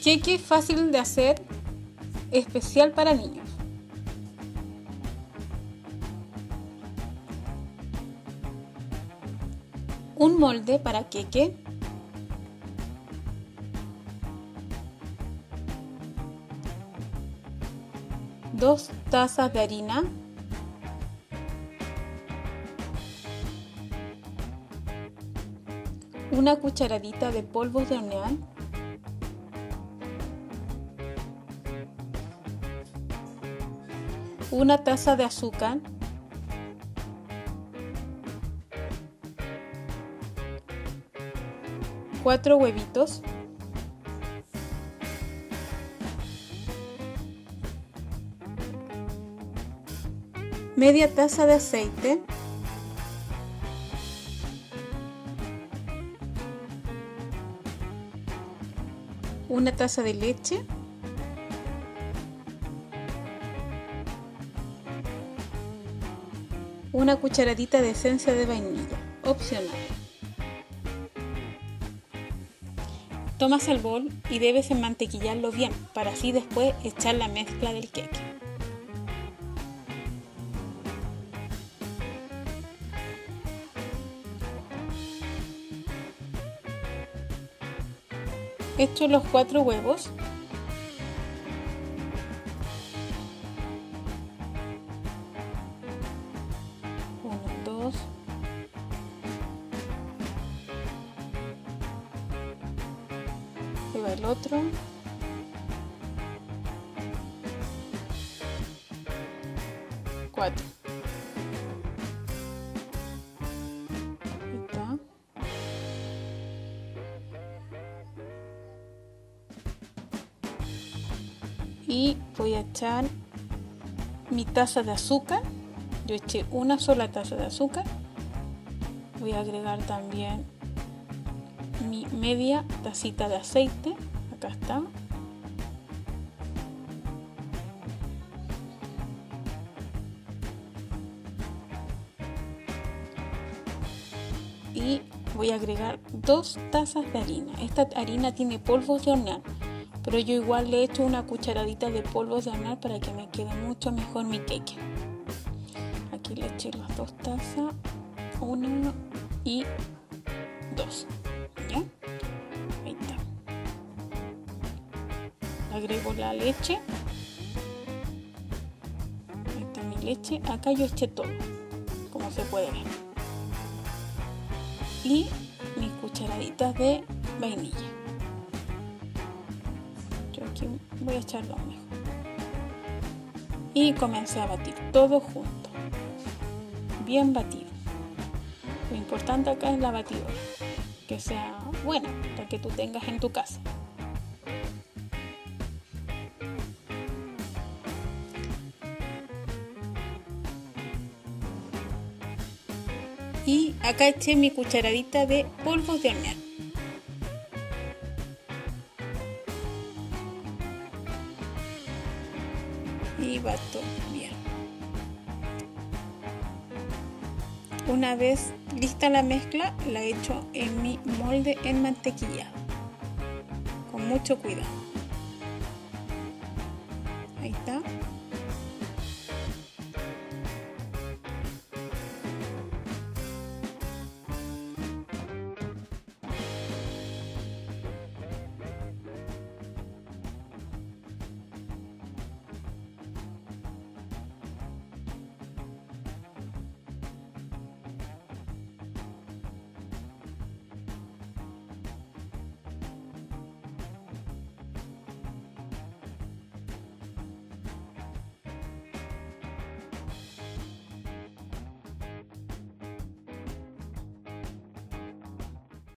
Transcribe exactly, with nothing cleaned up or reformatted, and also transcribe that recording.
Queque fácil de hacer, especial para niños. Un molde para queque. Dos tazas de harina. Una cucharadita de polvos de hornear. Una taza de azúcar. Cuatro huevitos. Media taza de aceite. Una taza de leche. Una cucharadita de esencia de vainilla, opcional. Tomas el bol y debes mantequillarlo bien para así después echar la mezcla del queque. Echo los cuatro huevos. Uno, dos. Ahí va el otro. Cuatro. Ahí está. Y voy a echar mi taza de azúcar. Yo eché una sola taza de azúcar. Voy a agregar también mi media tacita de aceite. Acá está. Y voy a agregar dos tazas de harina. Esta harina tiene polvos de hornear, pero yo igual le echo una cucharadita de polvos de hornear para que me quede mucho mejor mi queque. Aquí le eché las dos tazas, una y dos. ¿Ya? Ahí está. Agrego la leche. Ahí está mi leche. Acá yo eché todo, como se puede ver. Y mis cucharaditas de vainilla. Yo aquí voy a echar lo mejor. Y comencé a batir todo junto. Bien batido. Lo importante acá es la batidora, que sea buena, la que tú tengas en tu casa. Y acá eché mi cucharadita de polvos de hornear. Y bato bien. Una vez lista la mezcla, la echo en mi molde enmantequillado, con mucho cuidado. Ahí está.